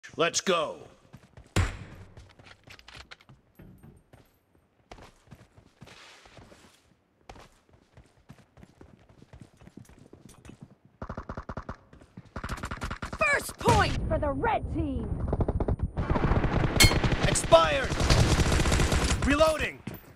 Let's go. First point for the red team. Expired. Reloading.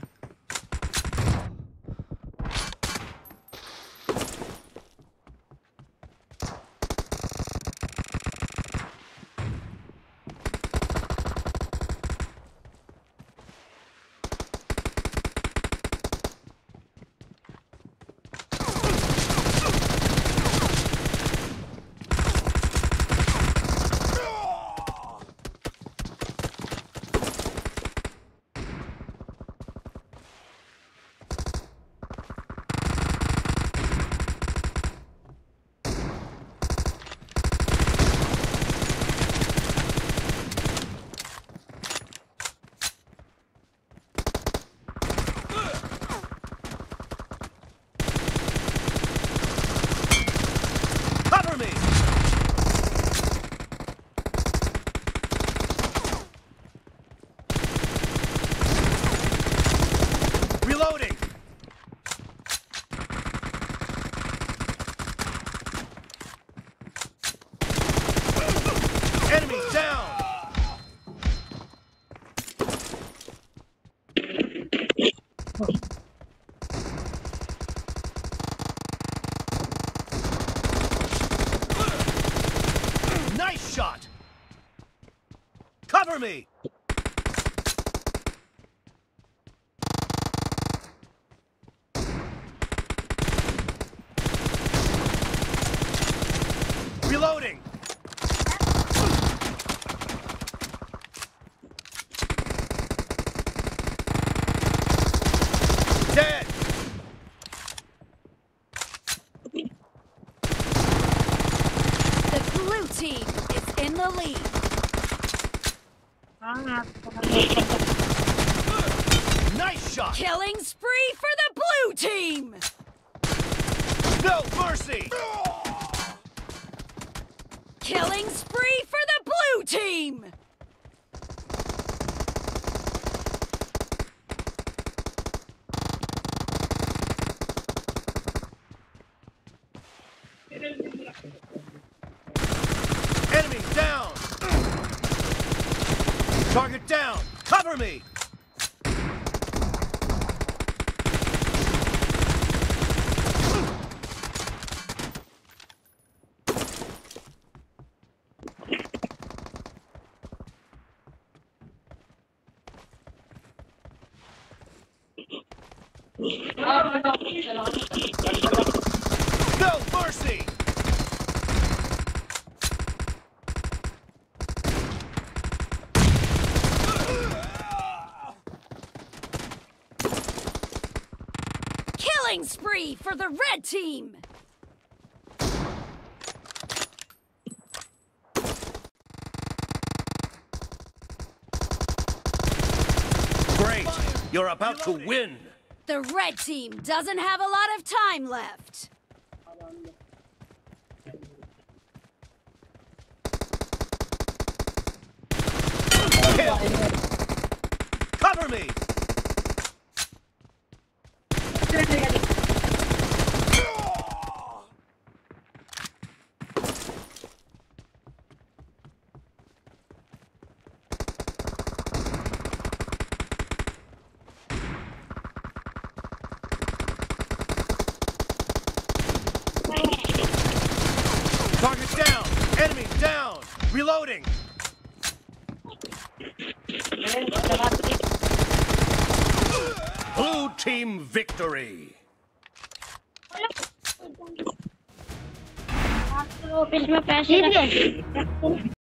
Cover me. Reloading. Enemy down. Nice shot. Cover me. Reloading. Dead. The blue team is in the lead. Nice shot. Killing spree for the blue team. No mercy. Killing spree for the blue team. Enemy down. Target down. Cover me. No mercy. Killing spree for the red team. Great. You're about to win. The red team doesn't have a lot of time left. Kill. Cover me. Target down. Enemy down. Reloading. Blue team victory. आप तो office में पैसे रख